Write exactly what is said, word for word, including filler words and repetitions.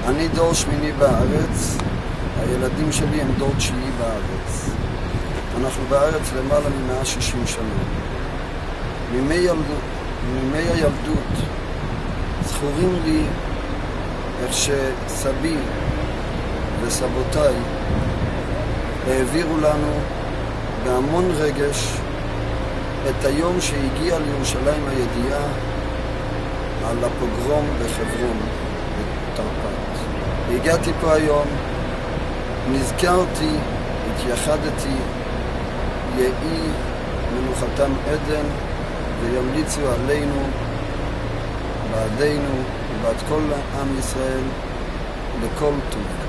אני דור שמיני בארץ, הילדים שלי הם דור תשיעי בארץ. אנחנו בארץ למעלה מ-מאה ושישים שנה. מימי, ילד... מימי הילדות זכורים לי איך שסבי וסבותיי העבירו לנו בהמון רגש את היום שהגיע לירושלים הידיעה על הפוגרום בחברון בתרפ"ט. הגעתי פה היום, נזכרתי, התייחדתי, יהי מנוחתם עדן וימליצו עלינו, בעדינו ובעד כל עם ישראל לכל טוב.